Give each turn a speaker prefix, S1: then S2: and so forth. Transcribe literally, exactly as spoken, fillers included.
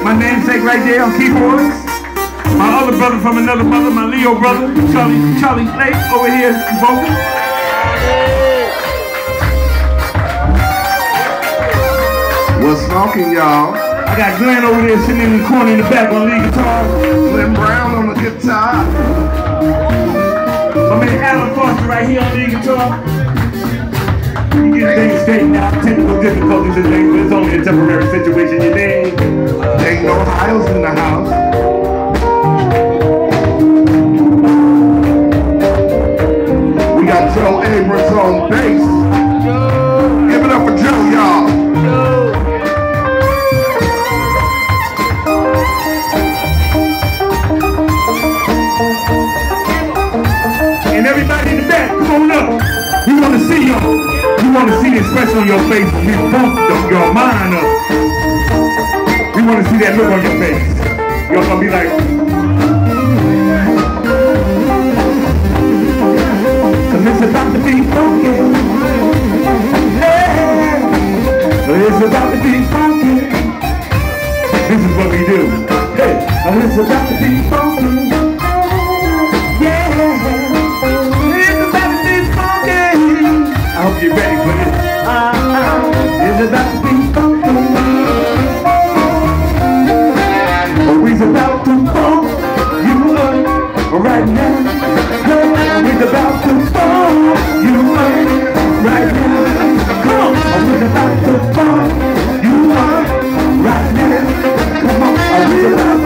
S1: My namesake right there on keyboards. My other brother from another mother, my Leo brother, Charlie, Charlie Lake over here, vocal.
S2: What's smoking, y'all?
S1: I got Glenn over there sitting in the corner in the back on lead guitar.
S2: Glenn Brown on the guitar.
S1: My man Alan Foster right here on lead guitar. You get things straightened out, technical difficulties and things, but it's only a temporary situation, you dig?
S2: Ain't no Hiles in the house. We got Joe Abrams on bass. Give it up for Joe, y'all.
S1: And everybody in the back, come on up. We want to see y'all. We want to see the expression on your face when we bump your mind up. We want to see that look on your face. Y'all gonna be like, cause it's about to be funky. Yeah. It's about to be funky. This is what we do. Hey, it's about to be funky. Yeah. It's about to be funky. I hope you're ready for this. Uh, uh, it's about to be funky. We's about to funk you up right now. We're about to funk you up right now. Come on, we're about to funk you up right now. Come on, we're about